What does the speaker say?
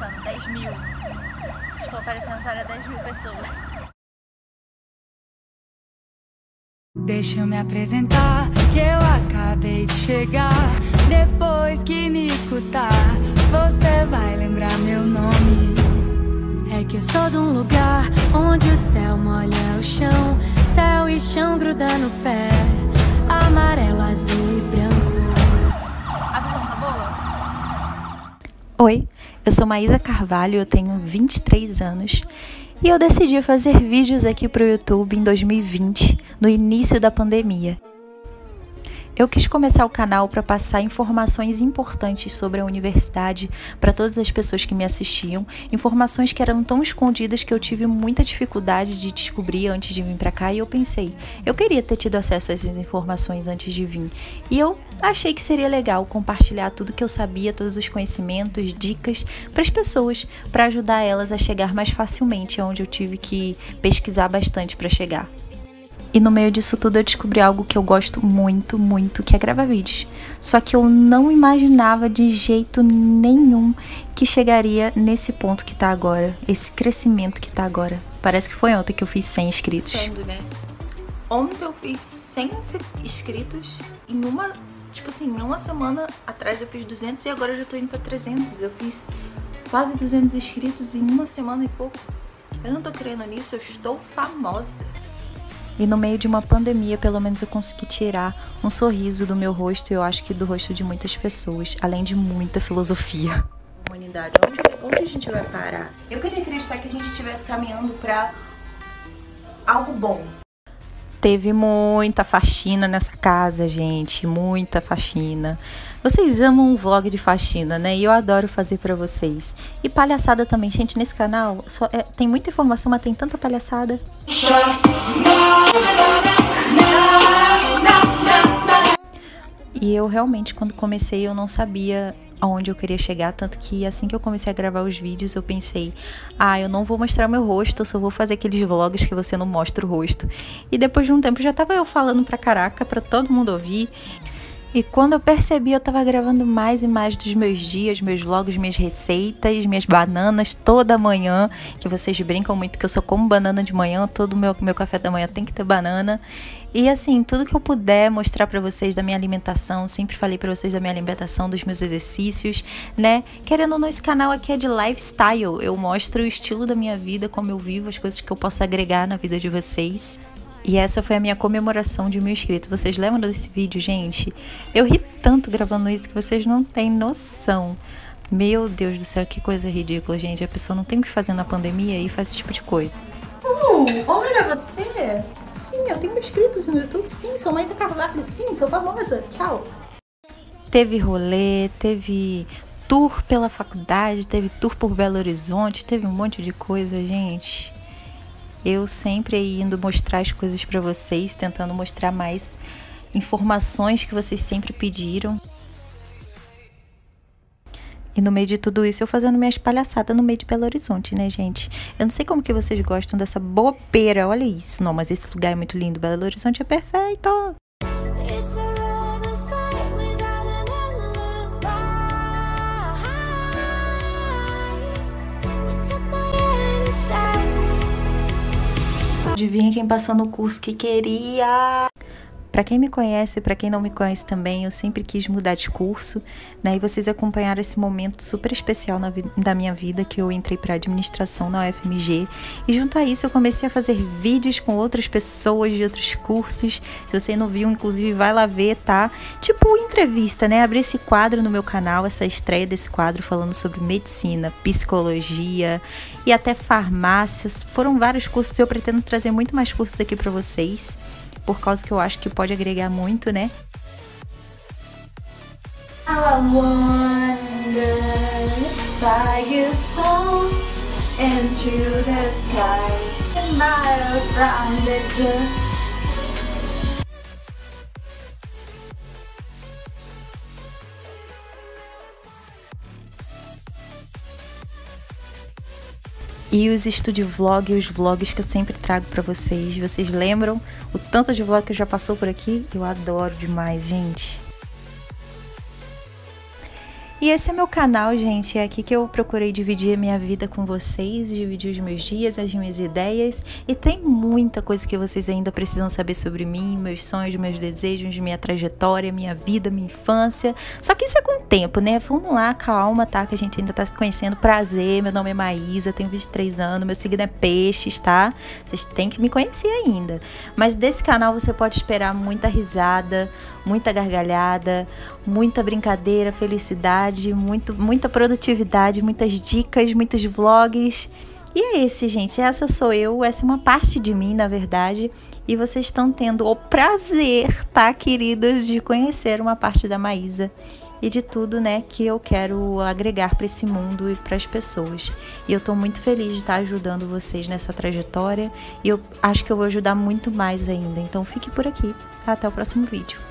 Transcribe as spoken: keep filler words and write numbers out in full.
passando? dez mil. Estou aparecendo para dez mil pessoas. Deixa eu me apresentar, que eu acabei de chegar. Depois que me escutar, você vai lembrar meu nome. É que eu sou de um lugar onde o céu molha o chão, céu e chão gruda no pé, amarelo, azul e branco. A visão tá boa? Oi, eu sou Maísa Carvalho, eu tenho vinte e três anos e eu decidi fazer vídeos aqui pro YouTube em dois mil e vinte, no início da pandemia. Eu quis começar o canal para passar informações importantes sobre a universidade para todas as pessoas que me assistiam, informações que eram tão escondidas que eu tive muita dificuldade de descobrir antes de vir para cá, e eu pensei, eu queria ter tido acesso a essas informações antes de vir, e eu achei que seria legal compartilhar tudo que eu sabia, todos os conhecimentos, dicas para as pessoas, para ajudar elas a chegar mais facilmente onde eu tive que pesquisar bastante para chegar. E no meio disso tudo eu descobri algo que eu gosto muito, muito, que é gravar vídeos. Só que eu não imaginava de jeito nenhum que chegaria nesse ponto que tá agora, esse crescimento que tá agora. Parece que foi ontem que eu fiz cem inscritos. Sendo, né? Ontem eu fiz cem inscritos em uma, tipo assim, em uma semana atrás eu fiz duzentos e agora eu já tô indo pra trezentos. Eu fiz quase duzentos inscritos em uma semana e pouco. Eu não tô crendo nisso, eu estou famosa. E no meio de uma pandemia, pelo menos eu consegui tirar um sorriso do meu rosto e eu acho que do rosto de muitas pessoas, além de muita filosofia. Humanidade, onde, onde a gente vai parar? Eu queria acreditar que a gente estivesse caminhando pra algo bom. Teve muita faxina nessa casa, gente, muita faxina. Vocês amam um vlog de faxina, né? E eu adoro fazer pra vocês. E palhaçada também, gente, nesse canal só é, tem muita informação, mas tem tanta palhaçada. E eu realmente, quando comecei, eu não sabia aonde eu queria chegar, tanto que assim que eu comecei a gravar os vídeos, eu pensei, ah, eu não vou mostrar meu rosto, eu só vou fazer aqueles vlogs que você não mostra o rosto. E depois de um tempo já tava eu falando pra caraca, pra todo mundo ouvir. E quando eu percebi, eu tava gravando mais e mais dos meus dias, meus vlogs, minhas receitas, minhas bananas toda manhã, que vocês brincam muito que eu só como banana de manhã, todo meu, meu café da manhã tem que ter banana. E assim, tudo que eu puder mostrar pra vocês da minha alimentação, sempre falei pra vocês da minha alimentação, dos meus exercícios, né? Querendo ou não, esse canal aqui é de lifestyle, eu mostro o estilo da minha vida, como eu vivo, as coisas que eu posso agregar na vida de vocês. E essa foi a minha comemoração de mil inscritos. Vocês lembram desse vídeo, gente? Eu ri tanto gravando isso que vocês não têm noção. Meu Deus do céu, que coisa ridícula, gente. A pessoa não tem o que fazer na pandemia e faz esse tipo de coisa. Uh, olha você! Sim, eu tenho inscritos no YouTube. Sim, sou Maísa Carvalho. Sim, sou famosa. Tchau. Teve rolê, teve tour pela faculdade, teve tour por Belo Horizonte, teve um monte de coisa, gente. Eu sempre indo mostrar as coisas pra vocês, tentando mostrar mais informações que vocês sempre pediram. E no meio de tudo isso, eu fazendo minhas palhaçadas no meio de Belo Horizonte, né, gente? Eu não sei como que vocês gostam dessa bobeira, olha isso. Não, mas esse lugar é muito lindo, Belo Horizonte é perfeito! Adivinha quem passou no curso que queria? Pra quem me conhece, pra quem não me conhece também, eu sempre quis mudar de curso, né? E vocês acompanharam esse momento super especial na da minha vida, que eu entrei pra administração na U F M G. E junto a isso eu comecei a fazer vídeos com outras pessoas de outros cursos. Se você não viu, inclusive, vai lá ver, tá? Tipo entrevista, né? Abri esse quadro no meu canal, essa estreia desse quadro falando sobre medicina, psicologia e até farmácias. Foram vários cursos e eu pretendo trazer muito mais cursos aqui pra vocês, por causa que eu acho que pode agregar muito, né? I wonder if I you fall into the sky and miles from the dust. E os estúdio vlog e os vlogs que eu sempre trago pra vocês. Vocês lembram o tanto de vlog que já passou por aqui? Eu adoro demais, gente. E esse é meu canal, gente, é aqui que eu procurei dividir a minha vida com vocês, dividir os meus dias, as minhas ideias, e tem muita coisa que vocês ainda precisam saber sobre mim, meus sonhos, meus desejos, minha trajetória, minha vida, minha infância, só que isso é com o tempo, né? Vamos lá, calma, tá? Que a gente ainda tá se conhecendo. Prazer, meu nome é Maísa, tenho vinte e três anos, meu signo é peixes, tá? Vocês têm que me conhecer ainda, mas desse canal você pode esperar muita risada, muita gargalhada, muita brincadeira, felicidade, muito, muita produtividade, muitas dicas, muitos vlogs. E é esse, gente, essa sou eu, essa é uma parte de mim, na verdade, e vocês estão tendo o prazer, tá, queridos, de conhecer uma parte da Maísa e de tudo, né, que eu quero agregar para esse mundo e para as pessoas. E eu tô muito feliz de estar ajudando vocês nessa trajetória, e eu acho que eu vou ajudar muito mais ainda. Então fique por aqui, até o próximo vídeo.